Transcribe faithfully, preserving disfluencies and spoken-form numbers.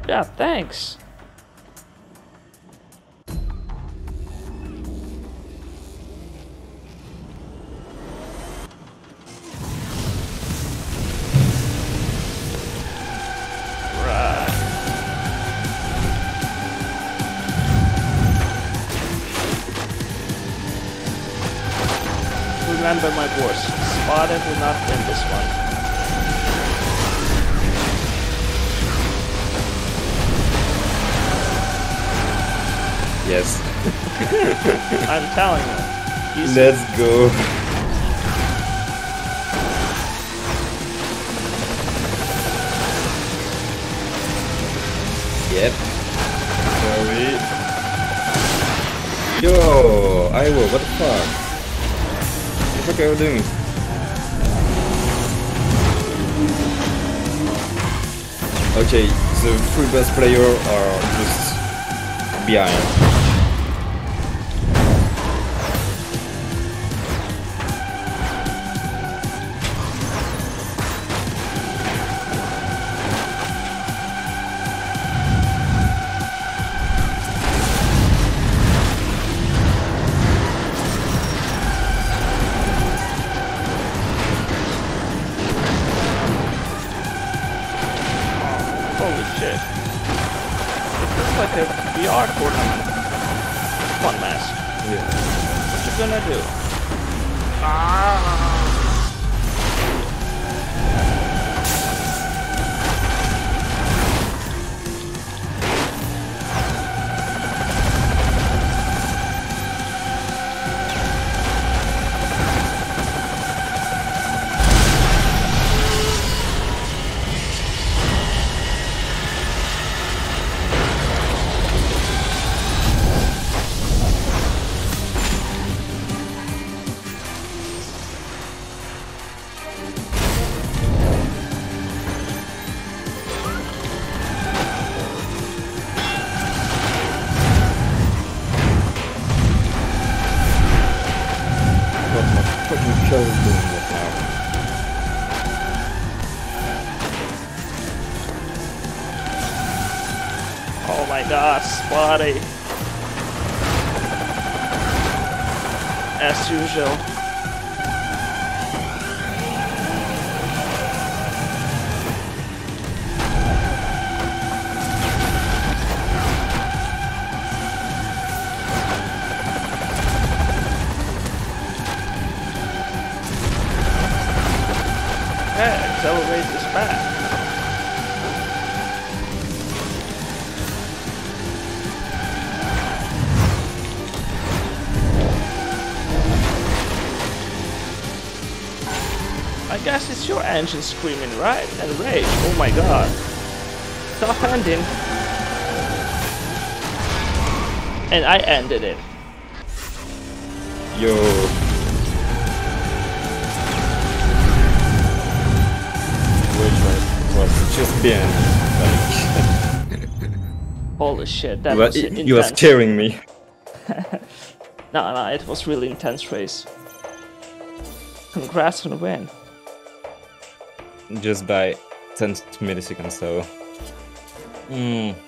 Yeah, thanks. Remember my words. Spotted will not win this one. Yes. I'm telling you. He's Let's go. Yep. Sorry. Yo, I will. What the fuck? What are you doing? Okay, the three best players are just behind. holy shit. It looks like a V R tournament. Fun mask. Yeah. What you gonna do? Ah! Oh my gosh, spotty. As usual. Hey, accelerate this back. I guess it's your engine screaming, right? And rage. Oh my god. Tough ending. And I ended it. Yo. Which was just being like. Holy shit, that you were, was intense. you were scaring me. No, no, it was really intense race. Congrats on the win. Just by ten milliseconds, so. Mm.